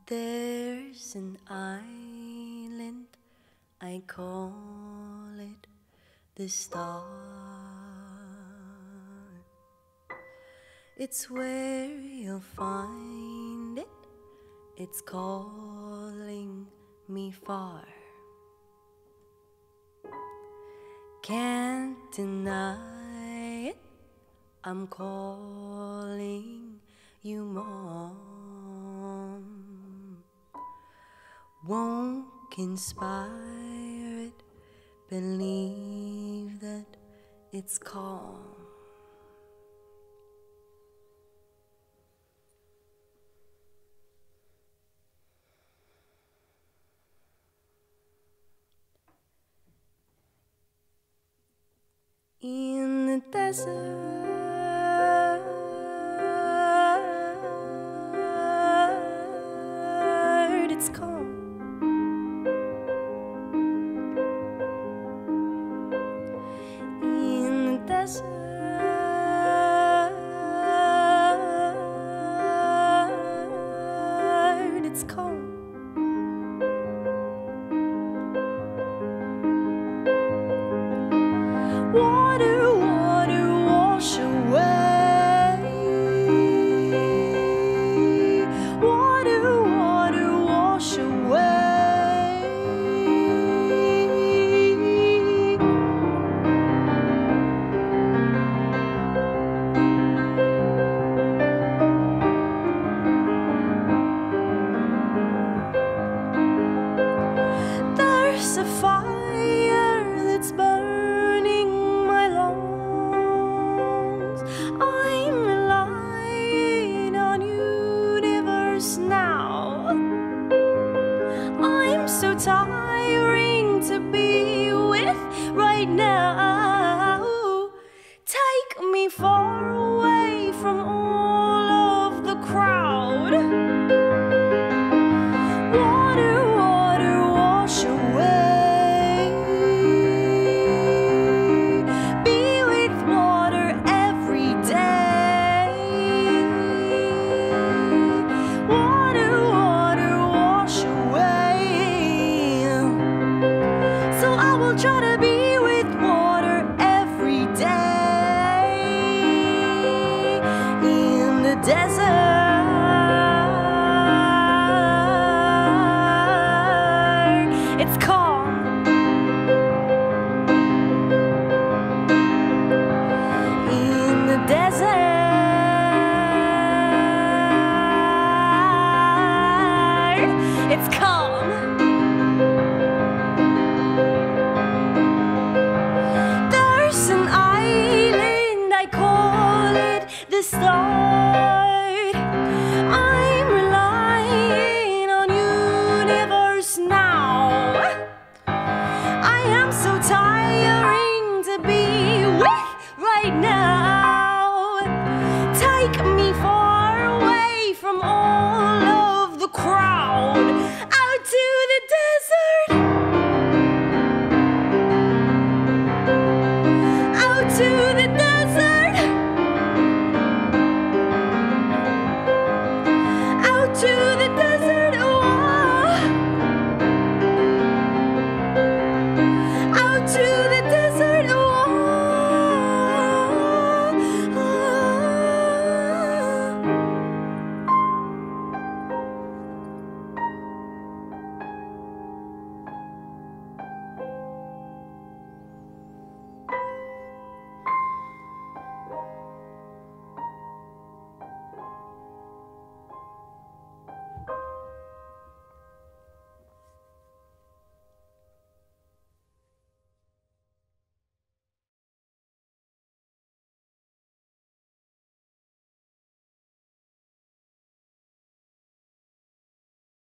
There's an island, I call it the star. It's where you'll find it, it's calling me far. Can't deny it, I'm calling you mom. Won't conspire it, believe that it's calm. In the desert, it's calm. In the desert, it's calm. Water, water, wash away. Water, water, wash away. There's a fire that's burning my lungs. I'm relying on universe now. I'm so tiring to be with right now. Take me far away from all of the crowd. Water, water, wash away. Be with water every day. Water, water, wash away. So I will try to be